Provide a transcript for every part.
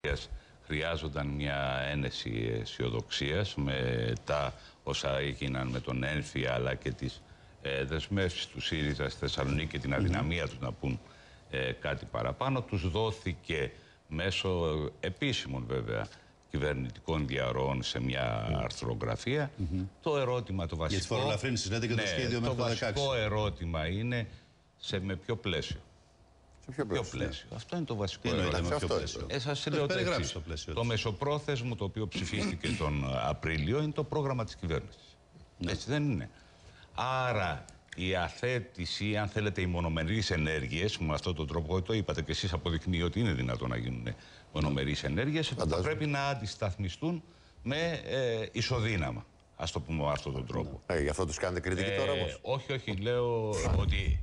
χρειάζονταν μια ένεση αισιοδοξίας με τα όσα έγιναν με τον ΕΝΦΙ αλλά και τις δεσμεύσεις του ΣΥΡΙΖΑ στη Θεσσαλονίκη και την αδυναμία τους να πούν κάτι παραπάνω. Τους δόθηκε μέσω επίσημων βέβαια κυβερνητικών διαρροών σε μια αρθρογραφία. Το ερώτημα το βασικό... Για τις φορολαφρύνσεις λέτε και το σχέδιο μέχρι το 2016. Το βασικό ερώτημα είναι με ποιο πλαίσιο. Σε ποιο πλαίσιο. Αυτό είναι το βασικό ερώτημα. Σας λέω το εξής. Το μεσοπρόθεσμο το οποίο ψηφίστηκε τον Απρίλιο είναι το πρόγραμμα της κυβέρνησης. Έτσι δεν είναι? Άρα η αθέτηση, αν θέλετε, οι μονομερείς ενέργειες, με αυτόν τον τρόπο, το είπατε και εσείς, αποδεικνύει ότι είναι δυνατόν να γίνουν μονομερείς ενέργειες, θα πρέπει να αντισταθμιστούν με ισοδύναμα. Ας το πούμε με αυτόν τον τρόπο. Γι' αυτό τους κάνετε κριτική τώρα όμως? Όχι, λέω ότι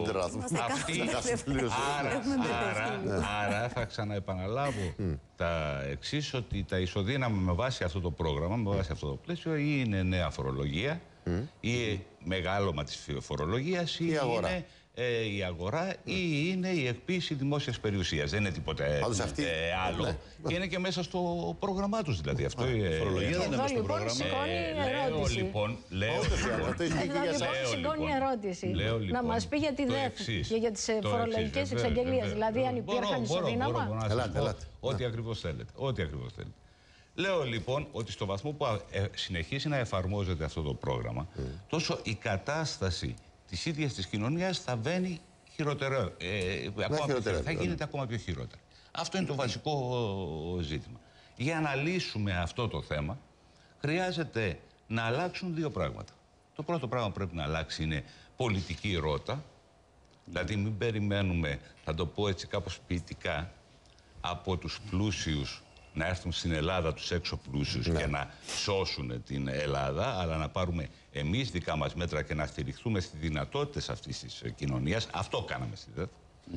άρα θα ξαναεπαναλάβω τα εξής, ότι τα ισοδύναμα με βάση αυτό το πρόγραμμα, με βάση αυτό το πλαίσιο, ή είναι νέα φορολογία, ή μεγάλωμα της φορολογίας, ή είναι η αγορά, ή είναι η εκποίηση δημόσιας περιουσίας. Δεν είναι τίποτα άλλο. Ναι. Και είναι και μέσα στο πρόγραμμά τους δηλαδή. Αυτό η φορολογία δεν είναι μέσα στο πρόγραμμα. Λέω σηκώνει ερώτηση. Να μας πει για τη ΔΕΦ και για τις φορολογικές εξαγγελίες. Δηλαδή αν υπήρχαν ισοδύναμα. Ό,τι ακριβώς θέλετε. Λέω λοιπόν ότι στο βαθμό που συνεχίσει να εφαρμόζεται αυτό το πρόγραμμα, τόσο η κατάσταση της ίδιας της κοινωνίας θα βαίνει χειροτερό. Θα γίνεται ακόμα πιο χειρότερα. Αυτό είναι το βασικό ζήτημα. Για να λύσουμε αυτό το θέμα, χρειάζεται να αλλάξουν δύο πράγματα. Το πρώτο πράγμα που πρέπει να αλλάξει είναι πολιτική ρότα. Δηλαδή μην περιμένουμε, θα το πω έτσι κάπως ποιητικά, από τους πλούσιους να έρθουν στην Ελλάδα τους έξω πλούσιους και να σώσουν την Ελλάδα, αλλά να πάρουμε εμείς δικά μας μέτρα και να στηριχθούμε στις δυνατότητες αυτής της κοινωνίας. Αυτό κάναμε στη ΔΕΘ.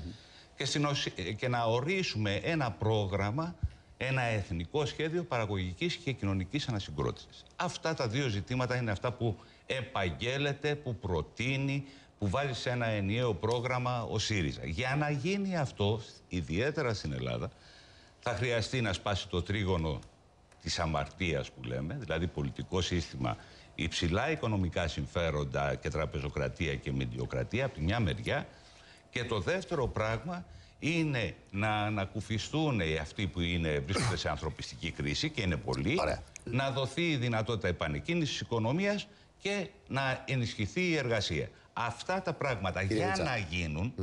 Και να ορίσουμε ένα πρόγραμμα, ένα εθνικό σχέδιο παραγωγικής και κοινωνικής ανασυγκρότησης. Αυτά τα δύο ζητήματα είναι αυτά που επαγγέλλεται, που προτείνει, που βάζει σε ένα ενιαίο πρόγραμμα ο ΣΥΡΙΖΑ. Για να γίνει αυτό, ιδιαίτερα στην Ελλάδα, θα χρειαστεί να σπάσει το τρίγωνο της αμαρτίας που λέμε, δηλαδή πολιτικό σύστημα, υψηλά οικονομικά συμφέροντα και τραπεζοκρατία και μηντιοκρατία από τη μια μεριά, και το δεύτερο πράγμα είναι να ανακουφιστούν αυτοί που βρίσκονται σε ανθρωπιστική κρίση, και είναι πολλοί, να δοθεί η δυνατότητα επανεκκίνησης της οικονομίας και να ενισχυθεί η εργασία. Αυτά τα πράγματα για να γίνουν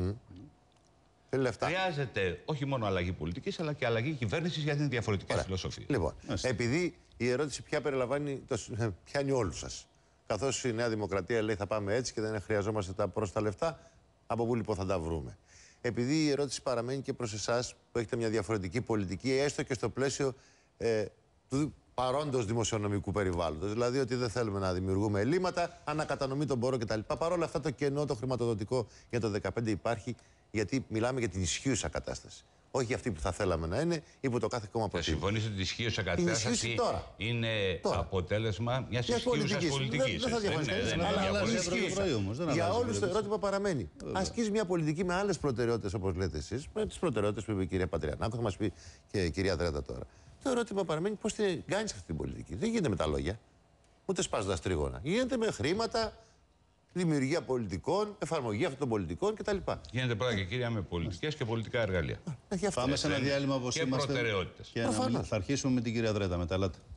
χρειάζεται όχι μόνο αλλαγή πολιτικής, αλλά και αλλαγή κυβέρνησης, γιατί είναι διαφορετικές φιλοσοφίες. Λοιπόν, επειδή η ερώτηση πια πιάνει όλους σας. Καθώς η Νέα Δημοκρατία λέει θα πάμε έτσι και δεν χρειαζόμαστε τα πρόσθετα λεφτά, από πού λοιπόν θα τα βρούμε? Επειδή η ερώτηση παραμένει και προς εσάς που έχετε μια διαφορετική πολιτική, έστω και στο πλαίσιο του παρόντος δημοσιονομικού περιβάλλοντος. Δηλαδή ότι δεν θέλουμε να δημιουργούμε ελλείμματα, ανακατανομή των πόρων κτλ. Παρ' όλα αυτά το κενό το χρηματοδοτικό για το 2015 υπάρχει, γιατί μιλάμε για την ισχύουσα κατάσταση. Όχι για αυτή που θα θέλαμε να είναι ή που το κάθε κόμμα προτείνει. Θα συμφωνήσετε ότι η ισχύουσα κατάσταση είναι αποτέλεσμα μιας ισχύουσας πολιτικής. Δεν θα διαφωνήσω. Αλλά για όλους το ερώτημα παραμένει. Ασκείς μια πολιτική με άλλες προτεραιότητες, όπως λέτε εσείς, με τις προτεραιότητες που είπε η κυρία Πατριανάκου, θα μας πει και η κυρία Δρέτα τώρα. Το ερώτημα παραμένει πώς την κάνεις αυτή την πολιτική. Δεν γίνεται με τα λόγια, ούτε σπάζοντας τρίγωνα. Γίνεται με χρήματα, δημιουργία πολιτικών, εφαρμογή αυτών των πολιτικών κτλ. Γίνεται πρώτα και κύρια με πολιτικές και πολιτικά εργαλεία. Πάμε σε ένα διάλειμμα όπως είμαστε. Και προτεραιότητες. Θα αρχίσουμε με την κυρία Δρέτα μετά.